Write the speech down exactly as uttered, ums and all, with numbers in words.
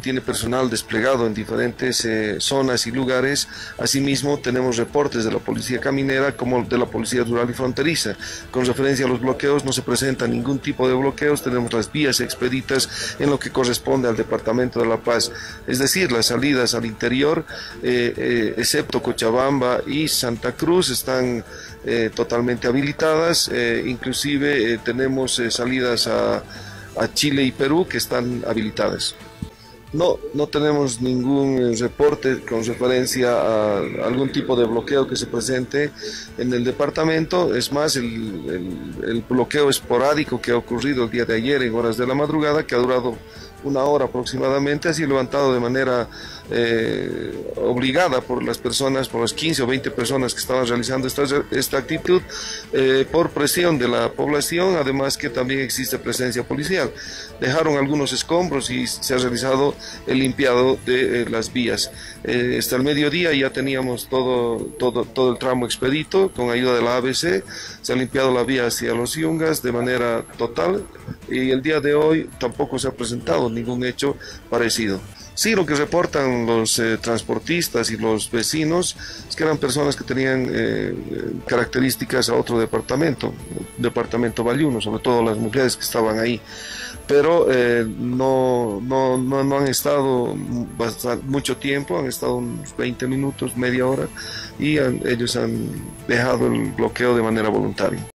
tiene personal desplegado en diferentes eh, zonas y lugares. Asimismo, tenemos reportes de la Policía Caminera como de la Policía Rural y Fronteriza. Con referencia a los bloqueos, no se presenta ningún tipo de bloqueos, tenemos las vías expeditas en lo que corresponde al Departamento de La Paz, es decir, las salidas al interior, eh, eh, excepto Cochabamba y Santa Cruz, están eh, totalmente habilitadas, eh, inclusive eh, tenemos eh, salidas a, a Chile y Perú que están habilitadas. No, no tenemos ningún reporte con referencia a algún tipo de bloqueo que se presente en el departamento. Es más, el, el, el bloqueo esporádico que ha ocurrido el día de ayer en horas de la madrugada, que ha durado una hora aproximadamente, ha sido levantado de manera eh, obligada por las personas, por las quince o veinte personas que estaban realizando esta, esta actitud, eh, por presión de la población, además que también existe presencia policial. Dejaron algunos escombros y se ha realizado el limpiado de eh, las vías. Eh, hasta el mediodía ya teníamos todo, todo, todo el tramo expedito con ayuda de la A B C, se ha limpiado la vía hacia Los Yungas de manera total y el día de hoy tampoco se ha presentado ningún hecho parecido. Sí, lo que reportan los eh, transportistas y los vecinos es que eran personas que tenían eh, características a otro departamento, departamento Bayuno, sobre todo las mujeres que estaban ahí, pero eh, no, no, no, no han estado bastante, mucho tiempo, han estado unos veinte minutos, media hora, y han, ellos han dejado el bloqueo de manera voluntaria.